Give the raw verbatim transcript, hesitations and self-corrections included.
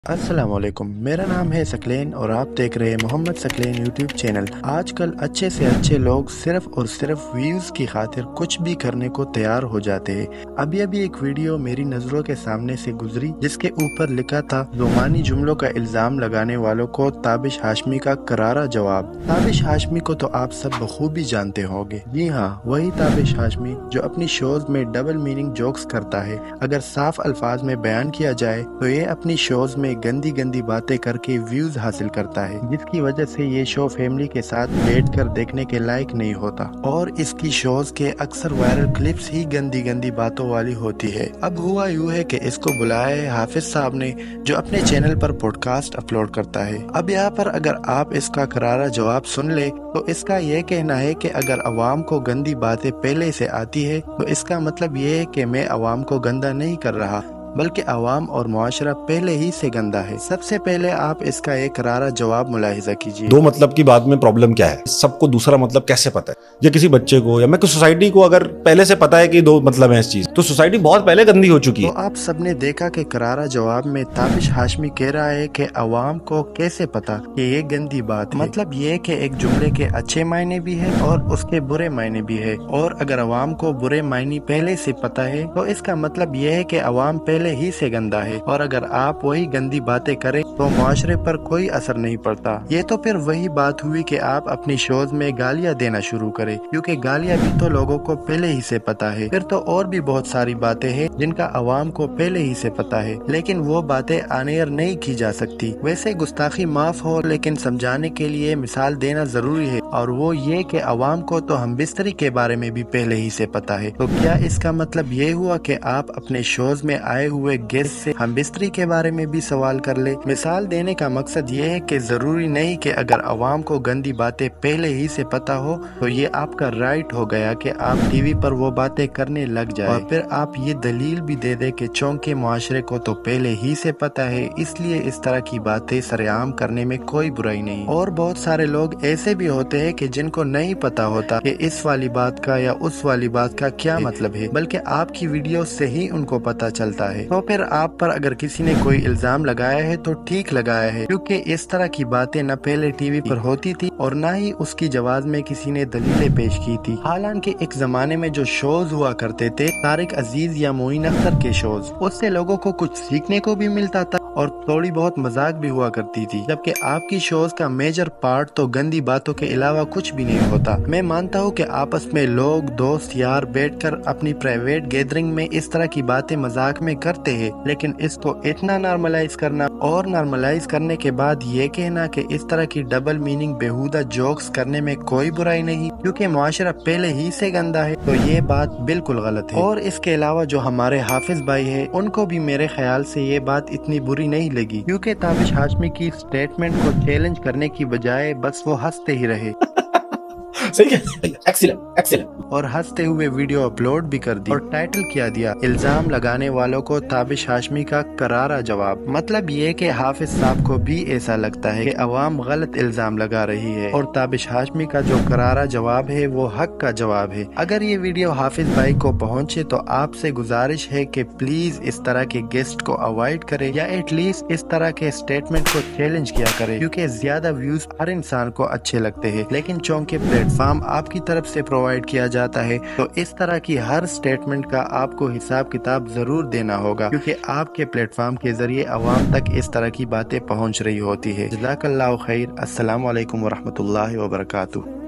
अस्सलाम वालेकुम, मेरा नाम है सकलैन और आप देख रहे हैं मोहम्मद सकलैन यूट्यूब चैनल। आजकल अच्छे से अच्छे लोग सिर्फ और सिर्फ व्यूज की खातिर कुछ भी करने को तैयार हो जाते हैं। अभी अभी एक वीडियो मेरी नजरों के सामने से गुजरी जिसके ऊपर लिखा था रोमानी जुमलों का इल्जाम लगाने वालों को ताबिश हाशमी का करारा जवाब। ताबिश हाशमी को तो आप सब बखूबी जानते होंगे। जी हाँ, वही ताबिश हाशमी जो अपनी शोज में डबल मीनिंग जोक्स करता है। अगर साफ अल्फाज में बयान किया जाए तो ये अपनी शोज में गंदी गंदी बातें करके व्यूज हासिल करता है, जिसकी वजह से ये शो फैमिली के साथ बैठकर देखने के लायक नहीं होता और इसकी शोज के अक्सर वायरल क्लिप्स ही गंदी गंदी बातों वाली होती है। अब हुआ यूँ है कि इसको बुलाया है हाफिज साहब ने, जो अपने चैनल पर पॉडकास्ट अपलोड करता है। अब यहाँ पर अगर आप इसका करारा जवाब सुन ले तो इसका ये कहना है कि अगर अवाम को गंदी बातें पहले से आती है तो इसका मतलब ये है कि मैं अवाम को गंदा नहीं कर रहा, बल्कि अवाम और मुआशरा पहले ही से गंदा है। सबसे पहले आप इसका एक करारा जवाब मुलाहिजा कीजिए। दो मतलब की बात में प्रॉब्लम क्या है? सबको दूसरा मतलब कैसे पता है? या किसी बच्चे को या मैं सोसाइटी को अगर पहले से पता है कि दो मतलब है इस चीज, तो सोसाइटी बहुत पहले गंदी हो चुकी है। तो आप सबने देखा कि करारा जवाब में ताबिश हाशमी कह रहा है कि अवाम को कैसे पता कि ये गंदी बात है। मतलब ये कि एक जुमले के अच्छे मायने भी है और उसके बुरे मायने भी है, और अगर अवाम को बुरे मायने पहले से पता है तो इसका मतलब ये है कि अवाम पहले ही से गंदा है, और अगर आप वही गंदी बातें करें तो मुआशरे पर कोई असर नहीं पड़ता। ये तो फिर वही बात हुई कि आप अपनी शोज में गालियां देना शुरू करें, क्योंकि गालियां भी तो लोगों को पहले ही से पता है। फिर तो और भी बहुत सारी बातें हैं जिनका अवाम को पहले ही से पता है, लेकिन वो बातें आनेर नहीं की जा सकती। वैसे गुस्ताखी माफ हो, लेकिन समझाने के लिए मिसाल देना जरूरी है, और वो ये कि अवाम को तो हम बिस्तरी के बारे में भी पहले ही से पता है। तो क्या इसका मतलब ये हुआ कि आप अपने शोज में आए हुए गेस्ट से हम बिस्तरी के बारे में भी सवाल कर ले? मिसाल देने का मकसद ये है कि जरूरी नहीं कि अगर अवाम को गंदी बातें पहले ही से पता हो तो ये आपका राइट हो गया कि आप टीवी पर वो बातें करने लग जाए, और फिर आप ये दलील भी दे दे कि चौंके मुआशरे को तो पहले ही से पता है, इसलिए इस तरह की बातें सरेआम करने में कोई बुराई नहीं। और बहुत सारे लोग ऐसे भी होते हैं कि जिनको नहीं पता होता कि इस वाली बात का या उस वाली बात का क्या मतलब है, बल्कि आपकी वीडियो से ही उनको पता चलता है। तो फिर आप पर अगर किसी ने कोई इल्जाम लगाया है तो ठीक लगाया है, क्योंकि इस तरह की बातें न पहले टीवी पर होती थी और न ही उसकी जवाब में किसी ने दलीलें पेश की थी। हालांकि एक जमाने में जो शोज हुआ करते थे, तारिक अजीज या मोइन अख्तर के शोज, उससे लोगों को कुछ सीखने को भी मिलता था और थोड़ी बहुत मजाक भी हुआ करती थी, जबकि आपकी शोज का मेजर पार्ट तो गंदी बातों के अलावा कुछ भी नहीं होता। मैं मानता हूँ कि आपस में लोग दोस्त यार बैठकर अपनी प्राइवेट गैदरिंग में इस तरह की बातें मजाक में करते हैं, लेकिन इसको इतना नॉर्मलाइज करना और नॉर्मलाइज करने के बाद ये कहना कि इस तरह की डबल मीनिंग बेहुदा जोक्स करने में कोई बुराई नहीं, क्योंकि मुआशरा पहले ही से गंदा है, तो ये बात बिल्कुल गलत है। और इसके अलावा जो हमारे हाफिज भाई है, उनको भी मेरे ख्याल से ये बात इतनी बुरी नहीं लगी, क्योंकि ताबिश हाशमी की स्टेटमेंट को चैलेंज करने की बजाय बस वो हंसते ही रहे। सही है, एक्सीलेंट एक्सीलेंट। और हंसते हुए वीडियो अपलोड भी कर दी और टाइटल किया दिया इल्जाम लगाने वालों को ताबिश हाशमी का करारा जवाब। मतलब ये कि हाफिज साहब को भी ऐसा लगता है कि अवाम गलत इल्जाम लगा रही है, और ताबिश हाशमी का जो करारा जवाब है वो हक का जवाब है। अगर ये वीडियो हाफिज भाई को पहुंचे तो आपसे गुजारिश है कि प्लीज इस तरह के गेस्ट को अवॉइड करे, या एटलीस्ट इस तरह के स्टेटमेंट को चैलेंज किया करे, क्योंकि ज्यादा व्यूज हर इंसान को अच्छे लगते हैं, लेकिन चौंके प्लेटफॉर्म आपकी तरफ से प्रोवाइड किया जाता है, तो इस तरह की हर स्टेटमेंट का आपको हिसाब किताब जरूर देना होगा, क्योंकि आपके प्लेटफॉर्म के जरिए अवाम तक इस तरह की बातें पहुंच रही होती है। जज़ाकल्लाहु खैर। अस्सलाम वालेकुम व रहमतुल्लाहि व बरकातुहू।